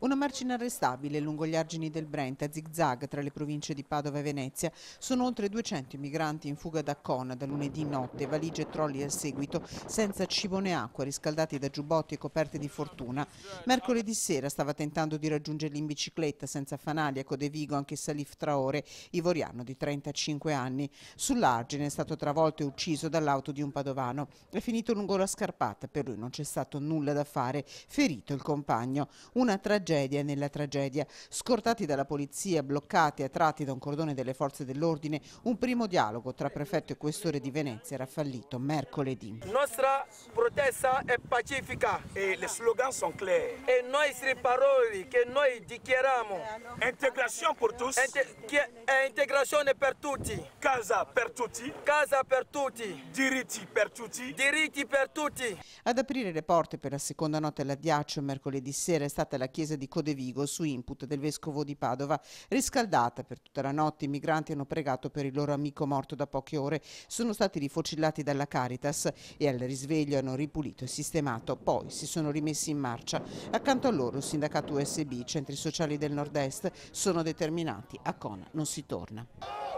Una marcia inarrestabile lungo gli argini del Brent a zigzag tra le province di Padova e Venezia. Sono oltre 200 i migranti in fuga da Cona da lunedì notte, valigie e trolley al seguito, senza cibo né acqua, riscaldati da giubbotti e coperte di fortuna. Mercoledì sera stava tentando di raggiungerli in bicicletta senza fanali a Codevigo anche Salif Traore, ivoriano di 35 anni. Sull'argine è stato travolto e ucciso dall'auto di un padovano. È finito lungo la scarpata, per lui non c'è stato nulla da fare, ferito il compagno. Una tragedia nella tragedia. Scortati dalla polizia, bloccati e attratti da un cordone delle forze dell'ordine, un primo dialogo tra prefetto e questore di Venezia era fallito mercoledì. Nostra protesta è pacifica e le slogan sono chiari. E noi parole che noi dichiariamo. Integrazione per tutti. Integrazione per tutti. Casa per tutti. Casa per tutti. Diritti per tutti. Diritti per tutti. Ad aprire le porte per la seconda notte all'addiaccio mercoledì sera è stata la chiesa di Codevigo su input del vescovo di Padova. Riscaldata per tutta la notte, i migranti hanno pregato per il loro amico morto da poche ore. Sono stati rifocillati dalla Caritas e al risveglio hanno ripulito e sistemato. Poi si sono rimessi in marcia. Accanto a loro il sindacato USB, i centri sociali del nord-est sono determinati. A Cona non si torna.